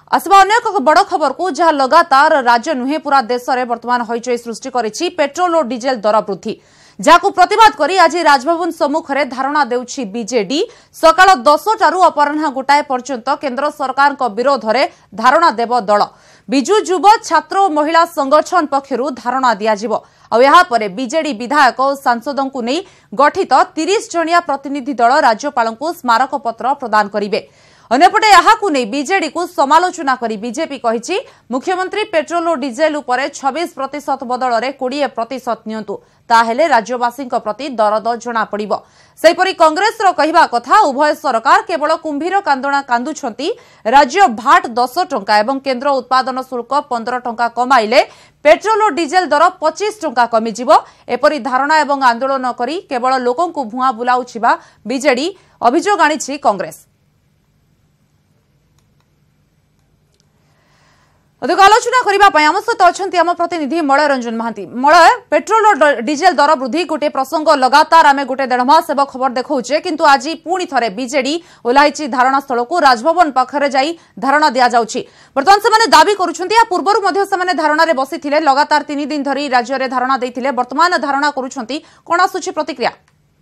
आसवा अन्य एक बड़ खबर को जहां लगातार राज्य नुहे पूरा देश में वर्तमान हईचई सृष्टि करिछि पेट्रोल और डीजेल दर वृद्धि जहां प्रतिवाद करी आज राजभवन सम्मुख में धारणा देउछि बीजेडी सकाळ 10 टारू अपराह्न गोटाए पर्यंत केंद्र सरकार विरोध में धारणा देव दल बिजु युव छात्र और महिला संगठन पक्षरु धारणा दियाजिवो और यहाँ पर बीजेडी विधायक और सांसदों को नहीं गठित 30 जणिया प्रतिनिधि दल राज्यपाल को स्मारक पत्र प्रदान करिवे। अन्यपटे यहाँ नहीं बीजेडी को समालोचना करी बीजेपी कहिछि मुख्यमंत्री पेट्रोल और डीजेल उपर 26% बदल में 20% नियंतु ताहेले राज्यवासी प्रति दरद जना पड़िबो। सेहिपरि कांग्रेस रो कहिबा कथा उभय सरकार केवल कुंभीर कांदणा कांदुछंती राज्य भाट 10 टंका एवं केंद्र उत्पादन शुल्क 15 टंका कमाइले पेट्रोल और डीजेल दर 25 टंका कमिजिबो। एपरि धारणा एवं आंदोलन करी केवल लोकों को भुआ बुलाउछिबा बीजेडी अभियोग आनिछि कांग्रेस। अधिक आलोचना करने आम सहित अच्छा आम प्रतिनिधि मलय रंजन महांती। मलय पेट्रोल और डीजेल दर वृद्धि गोटे प्रसंग लगातार आम गोटे 1.5 मास हेब खबर देखौचे किंतु आज पुणी थे बीजेडी ओह्लाई धारणा स्थल को राजभवन पाखरे जाई धारणा दिया जाउछि। वर्तमान से दाबी करुछंती या पूर्वरु मध्ये से धारणा रे बसिथिले लगातार 3 दिन धरी राज्य रे धारणा देथिले वर्तमान धारणा करुछंती कोन आसुछि प्रतिक्रिया?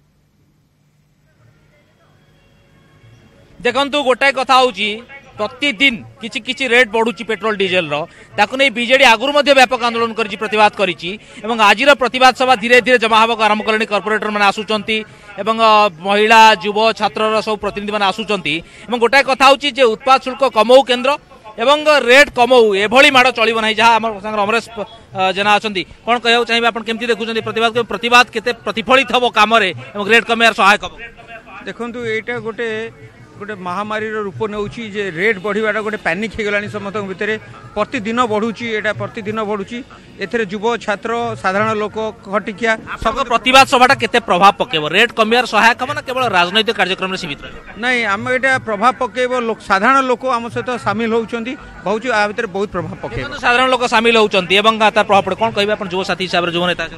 देखंतु गोटाए कथा होउछि प्रतिदिन किछि किछि रेट बढ़ुची पेट्रोल डीजेल नहीं बीजेडी आगुरी व्यापक आंदोलन कर प्रतिवाद करिछि एवं आजिर प्रतिवाद सभा धीरे धीरे जमा होगा आरंभ कले कॉर्पोरेटर मैंने आसुचंती एवं महिला युव छात्र सब प्रतिनिधि मैंने आसुचंती एवं गोटाए कथा होछि जे उत्पाद शुल्क कमौ केंद्र एवं रेट कमौ एभली माड़ चलिबो नाही जहां हमर संग अमरेश जेना अछंती कोन कहउ चाहिबे आपण केमती देखुचंती प्रतिवाद केते प्रतिफलित हबो काम रे एवं रेट कमेयार सहायक हबो? देखंतु एटा गोटे महामारी रूप नौची जे रेट बढ़ीवाटा गोटे पैनिक हो गलानी समस्त भितर प्रतिदिन बढ़ुची एटा प्रतिदिन बढ़ुची एथरे युव छात्र साधारण लोक खटिकिया सब प्रतिवाद सभाटा केते प्रभाव पकेबो रेट कमियार सहायक हम ना केवल राजनैतिक कार्यक्रम में सीमित रह नहीं आम एटा प्रभाव पकेबो साधारण लोक आम सहित सामिल होउचंती बहुत आ भितर बहुत प्रभाव पकेबो साधारण लोक सामिल होउचंती एवं तार प्रभाव पड़े कोन कहबे अपन युव साथी हिसाब रे युव नेता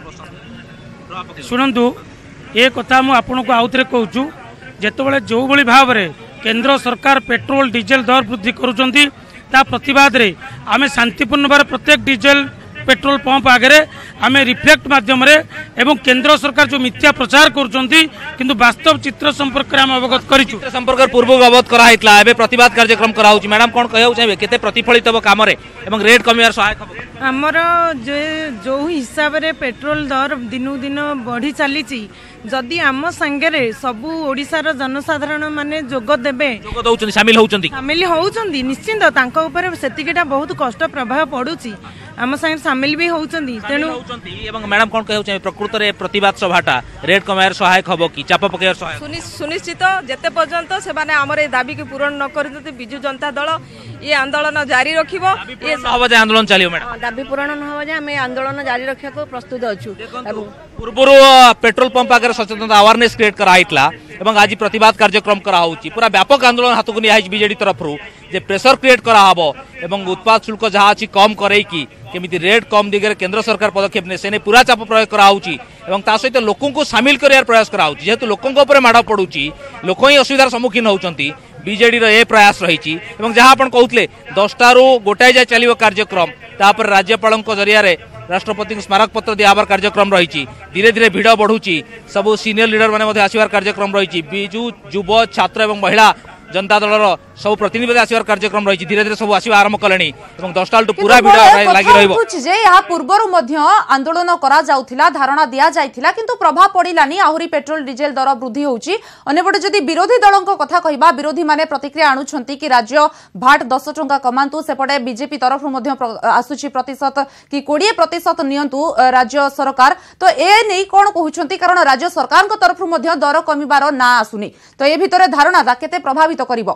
सुनंतु ए कथा मु आपन को आउतरे कहूछु जेतबेले जो भली भाव रे केंद्र सरकार पेट्रोल डीजेल दर वृद्धि करुचंती ता प्रतिवाद रे आमे शांतिपूर्ण भाव प्रत्येक डीजेल पेट्रोल पंप आगे आमे रिफ्लेक्ट माध्यम रे एवं केंद्र सरकार जो मिथ्या प्रचार करुचंती किंतु वास्तव चित्र संपर्क रे हम अवगत करिछु संपर्क पूर्व अवगत करा हितला एबे प्रतिवाद कार्यक्रम करा होची मैडम कोन कहउ चाहिबे केते प्रतिफलित हो काम रे एवं रेट कमियार सहायक हो हमर जो हिसाब रे पेट्रोल दर दिनु दिन बढ़ी चली जदि आम संगे सबू ओडिशार जनसाधारण माने जोग देबे सामिल होउचंदी निश्चिंत तांको ऊपर सेतिकेटा बहुत कष्ट प्रभाव पड़ुची आम संगे सामिल भी होउचंदी तेनु एवं मैडम कोन कहउ छै प्रकृत रे प्रतिवाद सभाटा रेट कमायर सहायक हबो कि चाप पकेयर सहायक सुनिश्चित जेते पर्यंत से माने हमर ए दाबी के पूर्ण न करते बिजु जनता दल ये आंदोलन जारी रखिबो ये हबो जे आंदोलन चलियो मैडम दाबी पूर्ण न हो जे हम आंदोलन जारी रखिया को प्रस्तुत अछु। पूर्व पेट्रोल पंप आगे सचेतनता अवेयरनेस क्रिएट कराइतला एवं आज प्रतिवाद कार्यक्रम करा होची पूरा व्यापक आंदोलन हाथ को निया बीजेडी तरफ जे प्रेशर क्रिएट करा हबो एवं उत्पाद शुल्क जहाँ अच्छी कम करे कि केमिति रेट कम दिगरे केंद्र सरकार पदक्षेप ने सेने पूरा चाप प्रयोग करा होची एवं ता सहित लोकों को शामिल करियार प्रयास करा होची जेहेतु लोकों को ऊपर माड़ पड़ुची लोक ही असुविधार सम्मुखीन होउचंती बीजेडी रो ए प्रयास रही एवं जहाँ आपण कहउतले 10 टारू गोटाए जाय चलिबो कार्यक्रम तापर राज्यपाल जरिया रे राष्ट्रपति स्मारक पत्र दियाबार कार्यक्रम रही धीरे धीरे भिड़ बढ़ुची सब सीनियर लीडर माने आसबार कार्यक्रम रही बिजु युव छात्र एवं महिला जनता दलर सब प्रतिनिधि आसबार कार्यक्रम रही धीरे धीरे सब आसवा आरंभ कले 10 टा पूरा भिड़ लागि रहइबो जे या पूर्वरु मध्य आंदोलन करा जाउथिला धारणा दिया जाइथिला किंतु प्रभाव पड़िलानी आहुरी पेट्रोल डीजेल दर वृद्धि होउची। अन्यपटे जदि विरोधी दलक कथा कहिबा विरोधी माने प्रतिक्रिया आणुछंती कि राज्य भाट 10 टंका कमांतु सेपटे बीजेपी तरफ मध्य आसुची प्रतिशत कि 20% नियंतु राज्य सरकार तो ए नै कोन कहउछंती कारण राज्य सरकार को तरफ मध्य दर कमिबार ना आसुनी तो ए भितरे धारणा दा केते प्रभावित करिवो?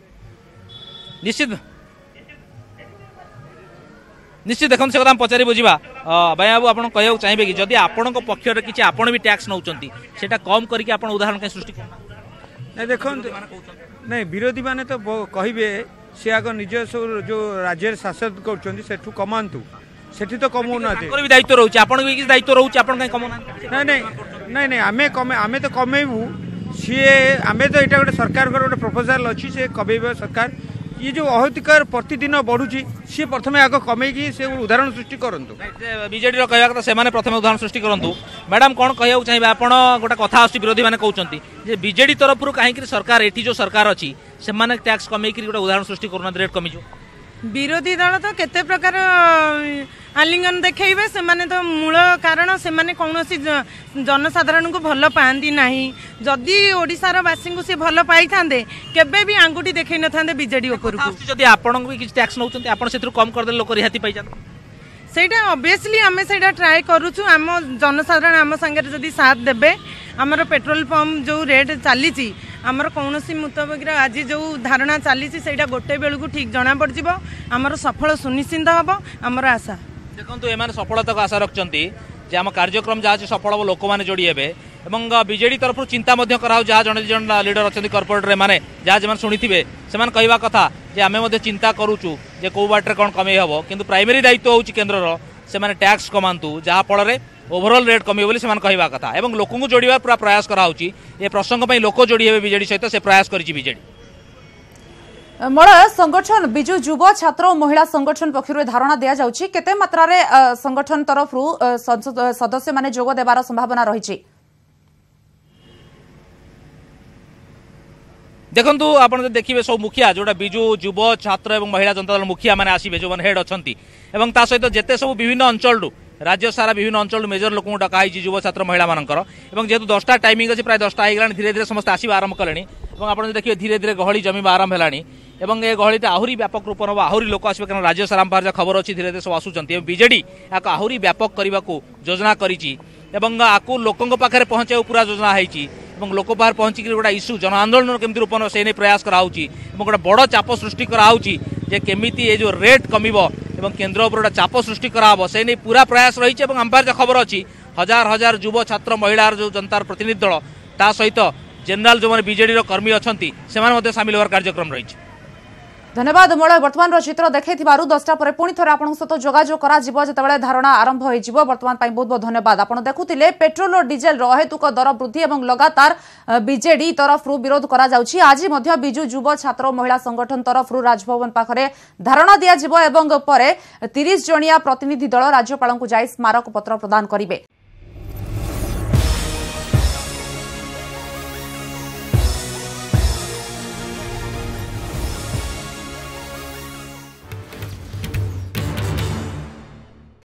निश्चित देखो से कथा पचारि बुझा भाई बाबू आप कहू चाहिए कि जदि आपण पक्ष किसी आपण भी टैक्स नौकरी सेटा कम करके आपण उदाहरण कहीं सृष्टि नहीं देखो नहीं विरोधी माने तो कहे सी आग निज जो राज्य शासन कर कमातु सेठी तो कमाऊना भी दायित्व रोचे आपण भी किसी दायित्व रोचे आपण कहीं कमाना नहीं नहीं नहीं आमे तो कमेबू सी आमे तो यहाँ गोटे सरकार गोटे प्रपोजाल अच्छी से कमेब सरकार ये जो अहतिकार प्रतिदिन बढ़ुची सी प्रथम आग कमेकी से उदाहरण सृष्टि करंतु बीजेडी रो कहया कथा से माने प्रथम उदाहरण सृष्टि करंतु मैडम कोन कहया चाहिबा आपण गोटा कथा आसी विरोधी माने कहउचंती जे बीजेडी तरफ रु काहे कि सरकार एठी जो सरकार अछि से माने टैक्स कमेकी गोटा उदाहरण सृष्टि करना रेट कमी जो विरोधी दल तो केते प्रकार आलिंगन देखैबे से माने तो मूल कारण से माने कोनोसी जनसाधारण को भल पांदी नाही जदी ओडिसार वासी को से भल पाई थांदे केबे भी आंगुठी देखै न थांदे बीजेडी ऊपर को जदी आपण भी किछ टैक्स नउचंती आपण सेथु कम कर दे लोक रिहाती पाई जान सेटा ऑब्वियसली हमें सेटा ट्राई करूछु हम जनसाधारण हम संगे जदी साथ देबे हमर पेट्रोल पंप जो रेट चली आमर कौन मुताबिक आज जो धारणा चली गोटे बेलू को ठीक जना पड़ जाव आमर सफल सुनिश्चित हम आमर आशा देखो एम सफलता को आशा रखते जे आम कार्यक्रम जहाँ सफल हम लोक मैंने जोड़ी हे बीजेडी तरफ चिंता करा जहाँ जन जन लीडर अच्छा कर्पोरेटर मैंने जहाँ जब शुणी थे से कहवा कथा जे आम चिंता करुचु जे कौ बाटे कौन कमे हम कि प्राइमरी दायित्व हो केन्द्र से टैक्स कमातु जहाँफल ओभरऑल रेट कमी बोली से कहवा कथा एवं लोक को जोड़िया पूरा प्रयास कराउची ए प्रसंग पे लोक जोड़ी हे बीजेडी सहित से प्रयास करिछि बीजेडी मलय संगठन बिजु युव छात्र और महिला संगठन पक्षर धारणा दिया जाउछि केते मात्रा रे संगठन तरफ रु सदस्य माने जोग देबार संभावना रहिछि देखंतु आपण देखिबे सब मुखिया जोटा बिजु युव छात्र और महिला जनता दल मुखिया माने आसीबे जो हेड अछंती एवं ता सहित जेते सब विभिन्न अंचल रु राज्य सारा विभिन्न अंचल मेजर लोक डकाई युव छात्र महिला मानकर जेहेतु 10टा टाइमिंग अच्छे प्राय 10टा हो धीरे धीरे समस्त आसवा आरंभ कले और देखिए धीरे धीरे गहली जमीवा आरंभ है ये गहलीटा आहरी व्यापक रूप ना आहरी लोक आसवे कारण राज्य सारा पाखे खबर अच्छी धीरे धीरे सब आसुँच बीजेडी या आहरी व्यापक करने को योजना कर लोकों पाखे पहुंचा पूरा योजना है लोक पाखे पहुंचिक गोटा इश्यू जन आंदोलन केमती रूप से नहीं प्रयास कराऊँगी गोटे बड़ चाप सृष्टि कराऊँगी जे केमिति ये जो रेट कमिबो एवं केन्द्र उपर गोटे चाप सृष्टि कराबो से नहीं पूरा प्रयास रही है आम पाखे खबर अच्छी हजार हजार युव छात्र महिला जो जनतार प्रतिनिधि दल ता सहित जेनेल जो बीजेडी कर्मी अच्छा से सामिल होवार कार्यक्रम रही है धन्यवाद मलय वर्तमान चित्र देखै 10टा पर पुणी थे आपन सहित जोगाजोग करा जिवो जेतेबेले धारणा आरंभ होई जिवो वर्तमान पाई बहुत बहुत धन्यवाद आपण देखुतिले पेट्रोल और डीजेल अहेतुक दर वृद्धि एवं लगातार बीजेडी तरफ रु विरोध करा जाउछि आज मध्य बिजु युव छात्र महिला संगठन तरफ रु राजभवन पाखरे धारणा दिया जिवो एवं परे 30 जणिया प्रतिनिधि दल राज्यपाल को जाई स्मारक पत्र प्रदान करिवे।